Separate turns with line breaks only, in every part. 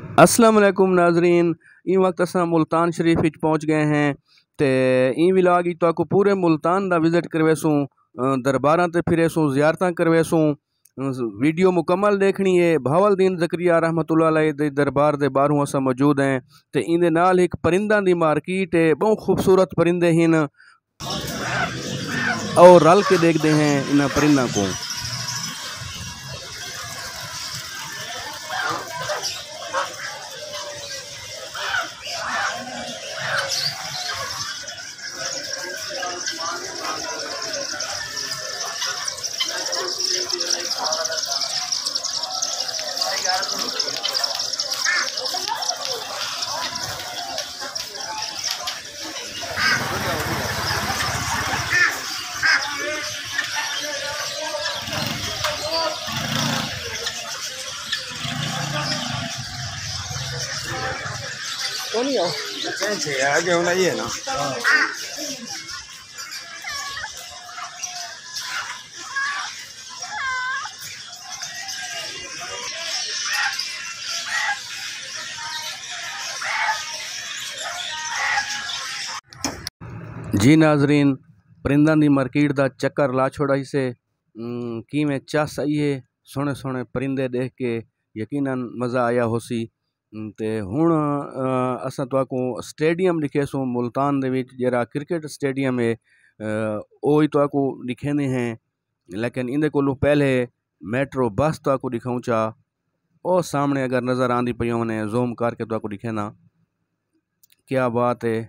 अस्सलाम वालेकुम नाजरीन। ई वक्त असां मुल्तान शरीफ विच पहुँच गए हैं ते ई विलाग ही तो पूरे मुल्तान दा विजिट करवेसूँ, दरबारां ते फिरेसूँ, ज़ियारतां करवेसूँ। वीडियो मुकम्मल देखनी है। भावलदीन ज़करिया रहमतुल्लाह अलैह दे दरबार दे बाहरों असां मौजूद हैं ते इंदे नाल एक परिंदा दी मार्केट है। बहुत खूबसूरत परिंदे हैं और रल के देखते हैं इन परिंदा को।
तो नहीं आओ कैसे आगे होना ये ना।
जी नाजरीन, परिंदा दी मार्केट दा चक्कर ला छोड़ा इसे कि में चस आई है। सोहने सोहने परिंदे देख के यकीनन मज़ा आया होसी। ते हुण असां तुहाकू स्टेडियम दिखेसूँ मुल्तान दे विच, जेड़ा क्रिकेट स्टेडियम है वो ही तुहाकू दिखेंदे हैं। लेकिन इंदे कोलों पहले मेट्रो बस तुहाकू दिखाऊं चा। ओ सामने अगर नज़र आंदी पई उन्हें जूम करके तुहाकू दिखेना। क्या बात है,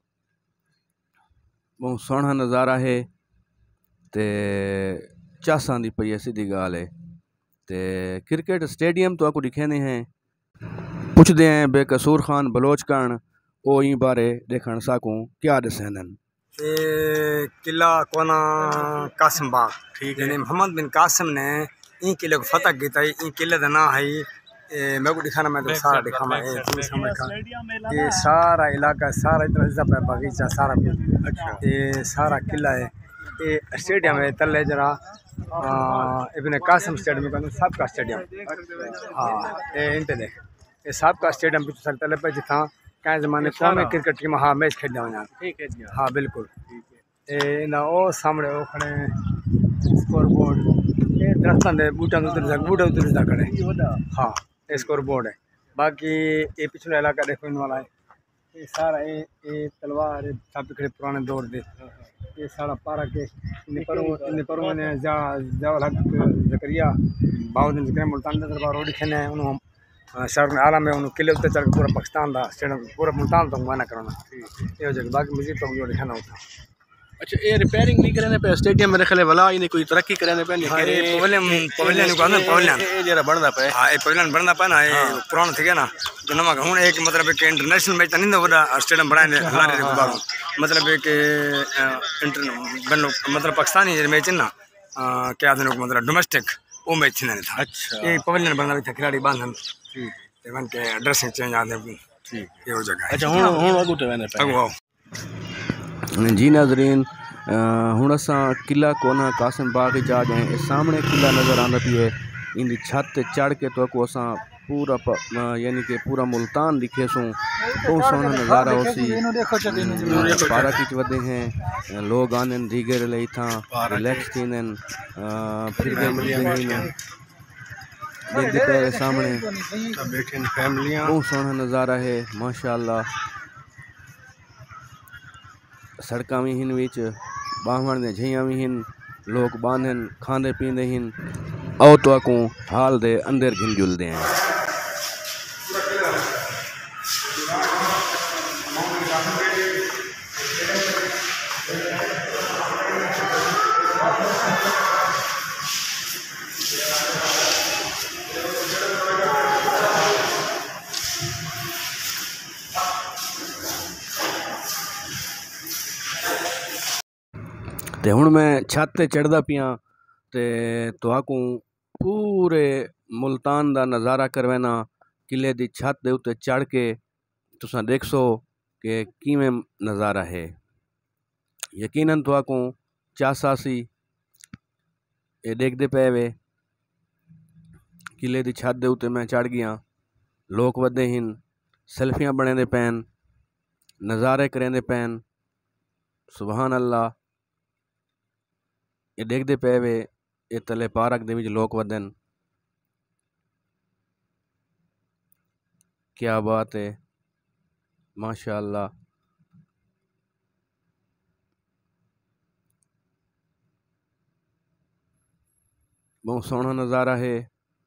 बहुत सोहना नज़ारा है ते चस आंदी पई है, सीधी गाल है। ते क्रिकेट स्टेडियम तो आपको दिखेने हैं। पुछते हैं बेकसूर खान बलोच कान ओ ई बारे देखण साकूं क्या दसेंदन।
ये किला कोना कासिम बाग, ठीक है। मोहम्मद बिन कासिम ने ई किले को फतह किया। ई किले का नाम है मैं को दिखाना, मैं तो सारा दिखावा। ये सारा इलाका, सारा इतना जब बगीचा सारा कुछ। अच्छा, ये सारा किला है। ये स्टेडियम है तले जरा इब्ने कासिम स्टेडियम का सबका स्टेडियम। हाँ ये इंटे देख, ये सबका स्टेडियम भी सकता है जिथा क्या जमाने कौन क्रिकेट की हाँ मैच खेलने हो यहाँ। ठीक है जी, हाँ बिल्कुल। ये ना ओ सामने वो खड़े स्कोर बोर्ड, ये दरख्त दे बूटा उतर जा खड़े। हाँ ये स्कोर बोर्ड है। बाकी ये पिछले इलाका देखो इन वाला है। ये सारा ये तलवार सब खड़े पुराने दौर दे। ये सारा पार्क है। इन परों ने जावल हक ज़करिया भावलदीन ज़करिया मुल्तान का दरबार रोड खेने हैं उन्होंने शहर में आला में उन्होंने किले उत्ते चढ़ पूरा पाकिस्तान का स्टेडियम पूरा मुल्तान तो माना करना ये हो जाएगा। बाकी मजीद तो जो दिखाना होता।
अच्छा, ये रिपेयरिंग नहीं करने पे स्टेडियम मेरे ख्याल वाला इन्हें कोई तरक्की करने पे नहीं।
हाँ ये पवेलियन को आंदा पवेलियन
ये जरा बनदा पे।
हाँ ये पवेलियन बनदा पे ना। ये पुराना थी ना तो नमा हुन एक मतलब कि इंटरनेशनल मैच नहीं बड़ा स्टेडियम बनाए ने हलारे के बाहर। मतलब कि इंटर मतलब पाकिस्तानी मैच ना क्या आदमी मतलब डोमेस्टिक वो मैच थी ना था। अच्छा, ये पवेलियन बनदा था खिलाड़ी बांधन। ठीक है, इवन के ड्रेसिंग चेंज आदे। ठीक ये हो जगह। अच्छा हुन
अगू तो वेने पे। जी नाजरीन, हुण असां किला कोना कासिम बाग जा गए। इस सामने किला नज़र आंदा पई है। इनकी छत ते चढ़ के तो को असां पूरा यानी कि पूरा मुल्तान दिखेसूँ। बहुत सोहना नज़ारा होसी। पार्क विच वधे हैं, लोग आने दीगर ले इथां रिलैक्स थींदे फिरदे मिलदे हैं। देखते पे सामने
बैठे फैमिलियां।
बहुत सोहना नज़ारा है माशाअल्लाह। सड़कां भी हिन विच, बाहवण दे झइयां भी हिन, लोग बांधन खांदे पींदे हिन और तो को हाल दे अंदर घिन जुलदे हैं। ते हुण मैं छत ते चढ़दा पियां ते तुहाकू पूरे मुल्तान दा नज़ारा करवाना। किले दी छत दे उत्ते चढ़ के तुसां देखसो कि किवें नज़ारा है। यकीनन तुहाकू चासासी ये देखते पे वे किले दी छत दे उत्ते मैं चढ़ गया लोग वधे हिन, सेल्फियां बनेंदे पैन, नज़ारे करेंदे पैन। सुभान अल्लाह, ये देखते पे वे ये तले पार्क दे विच लोग वधन। क्या बात है, माशाअल्लाह। बहुत सोहना नज़ारा है।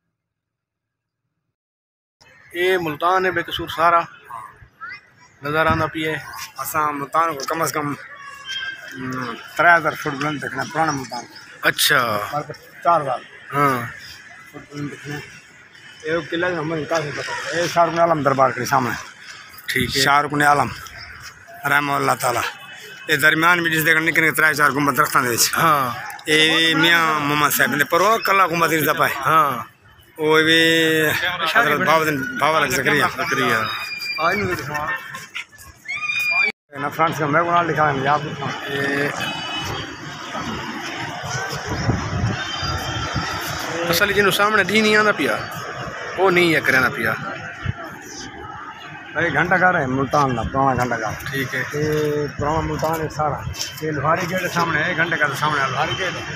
ये मुल्तान है बेकसूर सारा नज़ारा आंदा पिए।
असां मुल्तान को कम से कम 3000 फुट बुलंद देखना पुराना मुल्तान।
अच्छा
4000
हाँ
फुट बुलंद देखना। ये किला हमें काफी पता है। ये शाहरुख आलम दरबार के सामने,
ठीक है।
शाहरुख आलम रहमतुल्लाह ताला। ये दरमियान में जिस देखने निकले 3-4 गुंबद रखता है।
हाँ
ये मियाँ मोहम्मद साहब ने पर कला गुंबद रिजा पाए।
हाँ
वो भी हज़रत बाबा ज़करिया आज नहीं दिखा ना फ्रांस का मैं को लिखा है याद
ये असल जिन्हों सामने डी नहीं आंदा पिया वो नहीं है करना पिया।
एक घंटा घर है मुल्तान का पुराना घंटा घर।
ठीक है।
ये पुराना मुल्तान है सारा। ये लोहारी गेट है सामने, 1 घंटे का सामने लोहारी गेट है।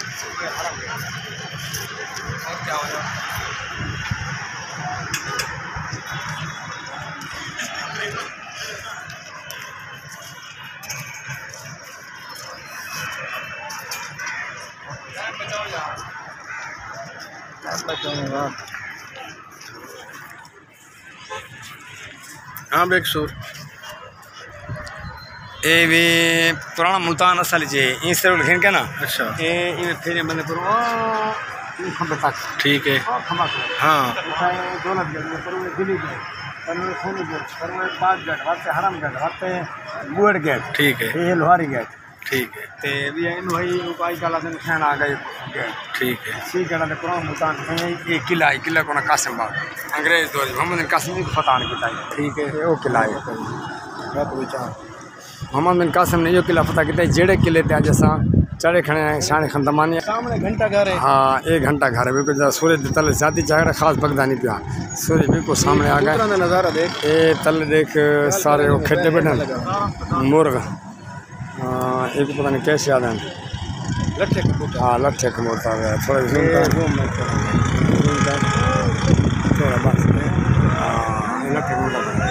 हाँ बेकसूर
ये भी पुराना मुल्तान असल जे इन से लिखन के ना।
अच्छा
ये इन फिर मैंने पर इन खंबे तक
ठीक है।
खंबा
हाँ
दौलत गेट में पर दिल्ली गेट पर सोनी गेट पर पाक गेट वास्ते हरम गेट वास्ते बुएट गेट।
ठीक है।
ये लोहारी गेट।
ठीक है।
ते भी इन वही उपाय काला दिन खान आ गए गेट।
ठीक है।
सी गड़ा ने पुराना मुल्तान ये किला है, किला को ना कासिम बाग अंग्रेज दौर मोहम्मद बिन कासिम की फतह ने किया। ठीक है। वो किला है मोहम्मद बिन कासिम ने यो किला फतह किया। जेड़े किले ते जैसा चढ़े खड़े हैं शान खंदमानी
सामने घंटा घर है।
हाँ 1 घंटा घर है बिल्कुल। सूरज तले जाती चाहे खास बगदा नहीं पिया। सूरज बिल्कुल सामने आ गए।
नज़ारा देख
ये तले देख सारे वो खेते बैठे मुर्ग। एक पता नहीं कैसे आते हैं
लट्ठे कबूतर।
हाँ लट्ठे कबूतर है थोड़ा बस हाँ लट्ठे कबूतर।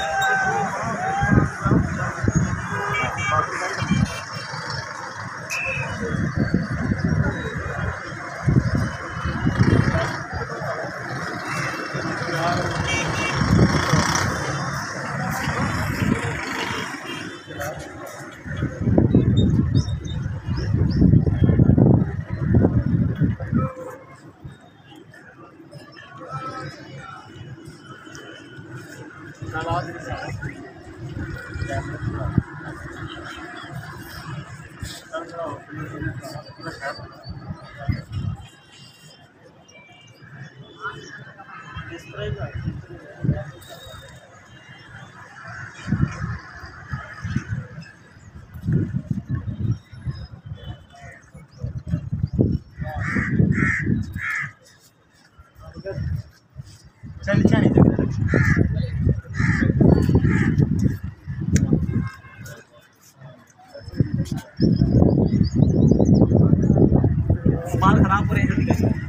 चल बाल खराब हो रहे हैं।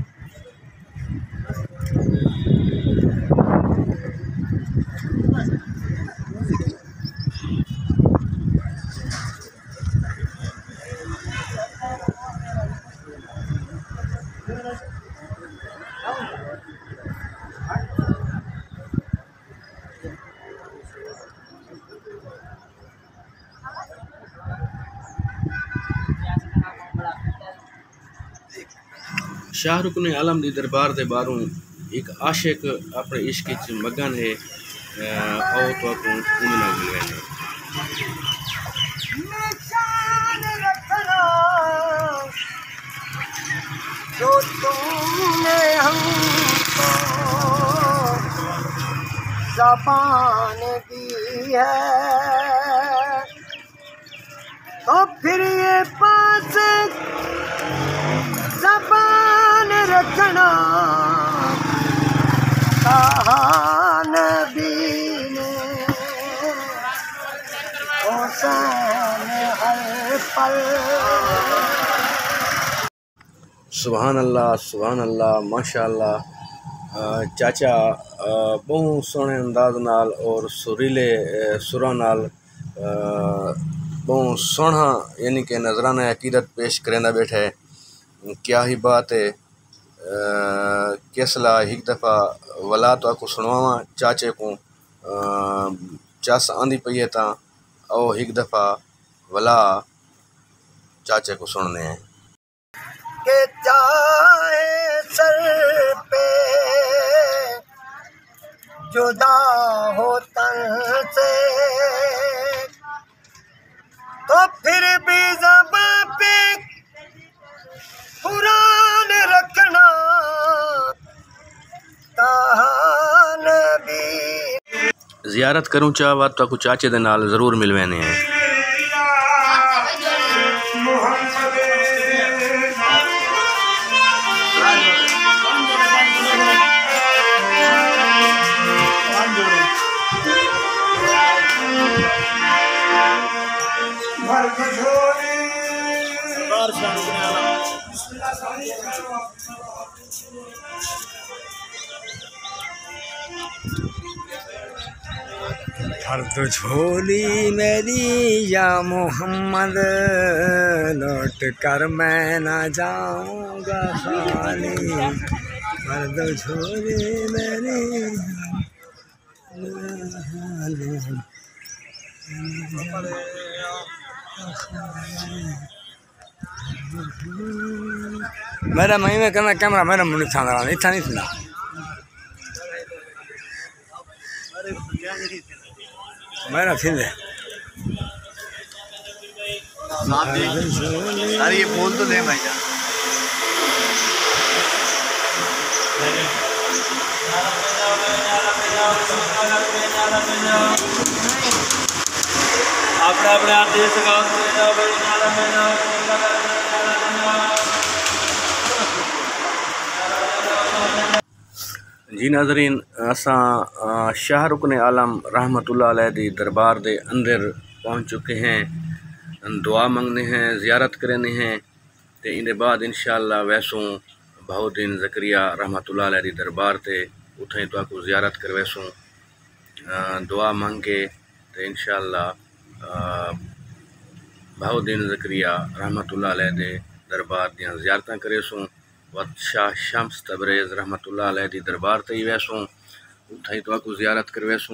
शाहरुख ने आलम दी दरबार दे बारों एक आशिक अपने इश्क च मगन है। आओ तो आपको उम्मीद मिले ने
जो तुमने हमको ज़बान दी है तो फिर ये पास ज़बान रखना कहान
सुभान अल्लाह माशाअल्लाह। चाचा बहुत सोहने अंदाज नाल और सुरीले सुरां नाल बहुत सोहना यानी कि नजराना अकीदत पेश करेंदा बैठा है। क्या ही बात है। किसला एक दफ़ा वला तो आपको सुनवावा चाचे को चस आंदी पई है ता ओ एक दफ़ा वला चाचे को सुनने हैं
के चाहे सर पे जुदा हो तन से तो फिर भी ज़बां पे कुरान रखना तान भी।
जियारत करूँ चाहवा तो आपको चाचे दे नाल ज़रूर मिलवाने हैं।
भर दो झोली मेरी या मोहम्मद, लौट कर मैं ना जाऊंगा खाली। भर दो झोली मेरी मेरा मही में करना कैमरा मेरा मुझे था इतना नहीं सुना मेरा फिर
अरे ये बोल तो दे भाई
अपने अपने आप दे सका
जी नाज़रीन, असां शाह रुकन आलम रहमतुल्लाह अलैह दी दरबार दे अंदर पहुँच चुके हैं। दुआ मंगने हैं, ज़ियारत करने हैं तो इनके बाद इंशाअल्लाह वैसों बहुद्दीन ज़करिया रहमतुल्लाह अलैह दी दरबार ते उठें तो आपको ज़ियारत कर वैसों दुआ मंग के तो इंशाअल्लाह बहुद्दीन ज़करिया रहमतुल्लाह अलैह दे दरबार दियाँ ज़ियारतां करेसूँ। वत शाह शम्स तबरेज़ रहमतुल्लाह अलैह दी दरबार ते ही वैसों उठाई तो आपको ज़ियारत कर वैसों।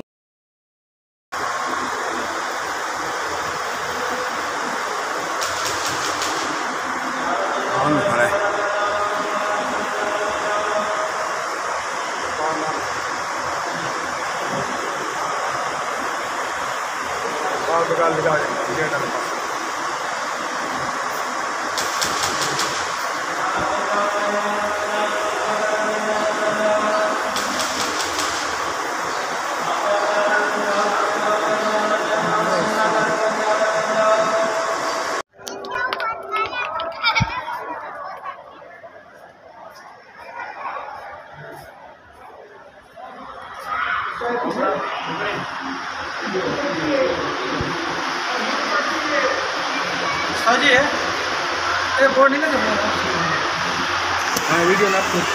जी है ये बोर्ड नहीं लगा हाँ वीडियो ना आपको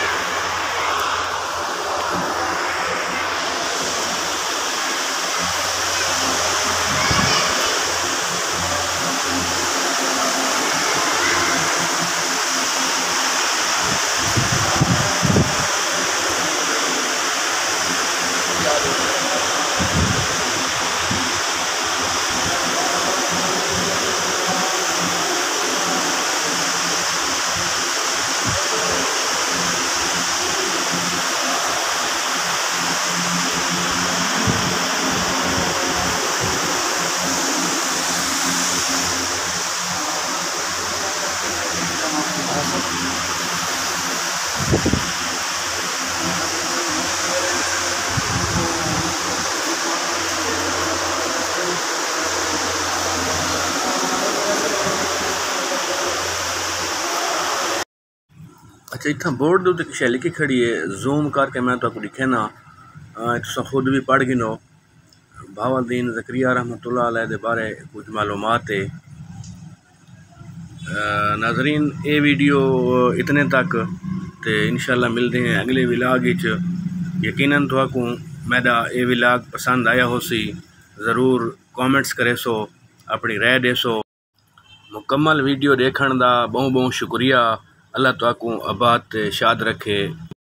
अच्छा इतना बोर्ड दे उत्ते लिखी खड़ी है, जूम करके मैं तो दिखे ना तुम खुद भी पढ़ गिनो। भावलदीन ज़करिया रहमतुल्लाह अलैह दे बारे कुछ मालूमात है। नाज़रीन ये वीडियो इतने तक ते इंशाल्लाह मिलते हैं अगले विलाग विच। यकीनन तुहाकू मेरा ये विलाग पसंद आया हो सी, ज़रूर कमेंट्स करे सो, अपनी राय दे सो। मुकम्मल वीडियो देखण दा बहुत बहुत शुक्रिया। अल्लाह तुहाकू आबाद ते शाद रखे।